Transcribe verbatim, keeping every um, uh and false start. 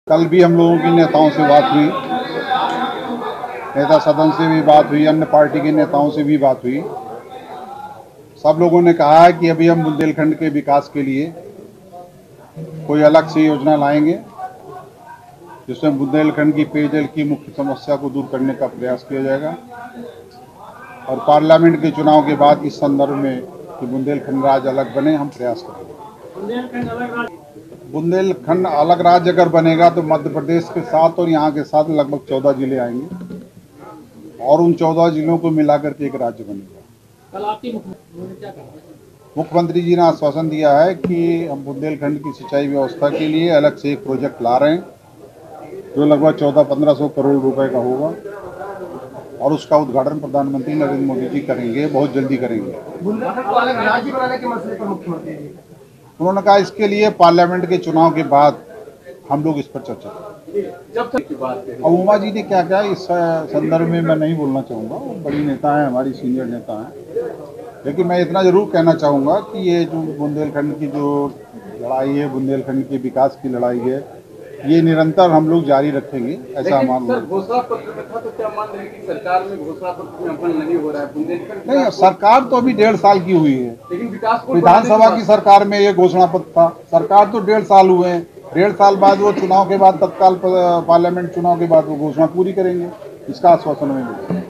कल भी हम लोगों की नेताओं से बात हुई, नेता सदन से भी बात हुई, अन्य पार्टी के नेताओं से भी बात हुई। सब लोगों ने कहा है कि अभी हम बुंदेलखंड के विकास के लिए कोई अलग से योजना लाएंगे, जिसमें बुंदेलखंड की पेयजल की मुख्य समस्या को दूर करने का प्रयास किया जाएगा। और पार्लियामेंट के चुनाव के बाद इस संदर्भ में कि बुंदेलखंड राज्य अलग बने, हम प्रयास करेंगे। बुंदेलखंड अलग राज्य अगर बनेगा तो मध्य प्रदेश के साथ और यहाँ के साथ लगभग चौदह जिले आएंगे और उन चौदह जिलों को मिलाकर के एक राज्य बनेगा। कल आपकी मुख्यमंत्री क्या कहा? मुख्यमंत्री जी ने आश्वासन दिया है कि हम बुंदेलखंड की सिंचाई व्यवस्था के लिए अलग से एक प्रोजेक्ट ला रहे हैं, जो लगभग चौदह पंद्रह सौ करोड़ रुपए का होगा और उसका उद्घाटन प्रधानमंत्री नरेंद्र मोदी जी करेंगे, बहुत जल्दी करेंगे। राज्य बनाने के मसले पर मुख्यमंत्री उन्होंने कहा इसके लिए पार्लियामेंट के चुनाव के बाद हम लोग इस पर चर्चा करेंगे। अब उमा जी ने क्या क्या इस संदर्भ में मैं नहीं बोलना चाहूँगा, वो बड़ी नेता है, हमारी सीनियर नेता है, लेकिन मैं इतना जरूर कहना चाहूँगा कि ये जो बुंदेलखंड की जो लड़ाई है, बुंदेलखंड के विकास की लड़ाई है, ये निरंतर हम लोग जारी रखेंगे, ऐसा मान लो। घोषणा पत्र में था तो क्या मान रहे हैं कि सरकार में घोषणा पत्र में अमल नहीं हो रहा है? बुंदेलखंड नहीं, सरकार तो अभी डेढ़ साल की हुई है, लेकिन विकास को विधानसभा की सरकार में ये घोषणा पत्र था। सरकार तो डेढ़ साल हुए हैं, डेढ़ साल बाद वो चुनाव के बाद तत्काल पार्लियामेंट चुनाव के बाद वो घोषणा पूरी करेंगे, इसका आश्वासन हमें मिलेगा।